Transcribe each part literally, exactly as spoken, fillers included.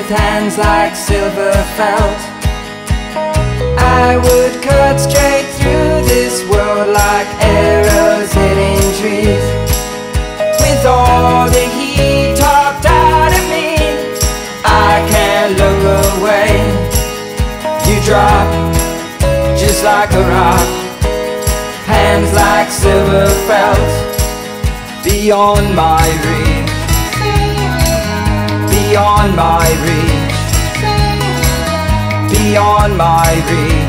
with hands like silver felt. I would cut straight through this world like arrows hitting trees. With all the heat talked out of me, I can't look away. You drop just like a rock, hands like silver felt, beyond my reach, beyond my reach, beyond my reach.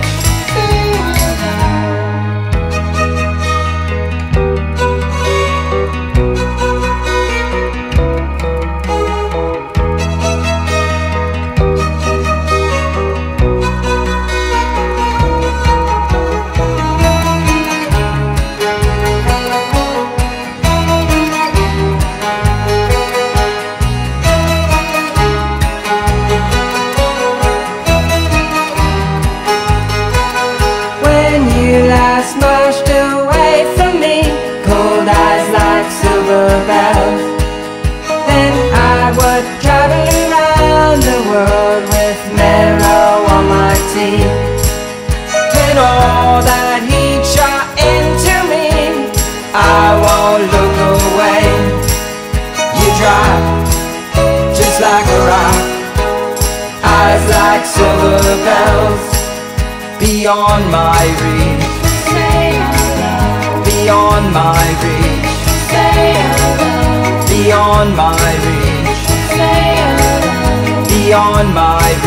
Smashed away from me, cold eyes like silver bells. Then I would travel around the world with marrow on my teeth. When all that heat shot into me, I won't look away. You drop just like a rock, eyes like silver bells, beyond my reach, beyond my reach, beyond my reach, beyond my reach.